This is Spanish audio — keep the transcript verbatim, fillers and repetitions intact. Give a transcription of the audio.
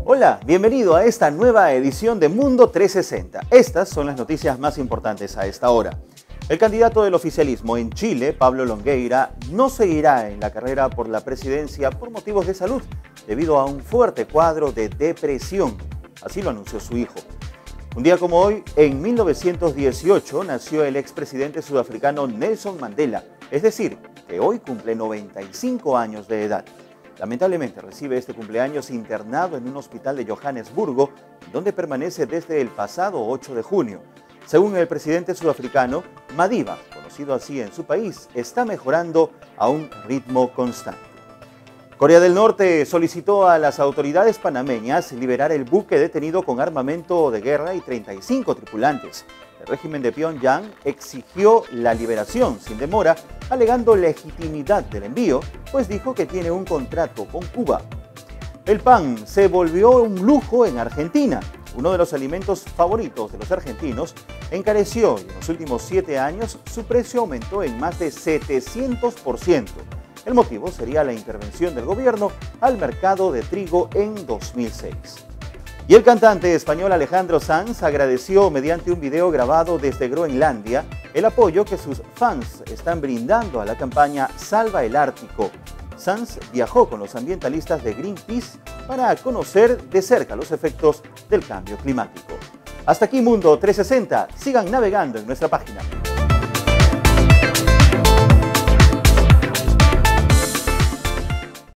Hola, bienvenido a esta nueva edición de Mundo trescientos sesenta. Estas son las noticias más importantes a esta hora. El candidato del oficialismo en Chile, Pablo Longueira, no seguirá en la carrera por la presidencia por motivos de salud, debido a un fuerte cuadro de depresión. Así lo anunció su hijo. Un día como hoy, en mil novecientos dieciocho, nació el expresidente sudafricano Nelson Mandela, es decir, que hoy cumple noventa y cinco años de edad. Lamentablemente recibe este cumpleaños internado en un hospital de Johannesburgo, donde permanece desde el pasado ocho de junio. Según el presidente sudafricano, Madiba, conocido así en su país, está mejorando a un ritmo constante. Corea del Norte solicitó a las autoridades panameñas liberar el buque detenido con armamento de guerra y treinta y cinco tripulantes. El régimen de Pyongyang exigió la liberación sin demora, alegando legitimidad del envío, pues dijo que tiene un contrato con Cuba. El pan se volvió un lujo en Argentina. Uno de los alimentos favoritos de los argentinos encareció y en los últimos siete años su precio aumentó en más de setecientos por ciento. El motivo sería la intervención del gobierno al mercado de trigo en dos mil seis. Y el cantante español Alejandro Sanz agradeció mediante un video grabado desde Groenlandia el apoyo que sus fans están brindando a la campaña Salva el Ártico. Sanz viajó con los ambientalistas de Greenpeace para conocer de cerca los efectos del cambio climático. Hasta aquí Mundo trescientos sesenta. Sigan navegando en nuestra página.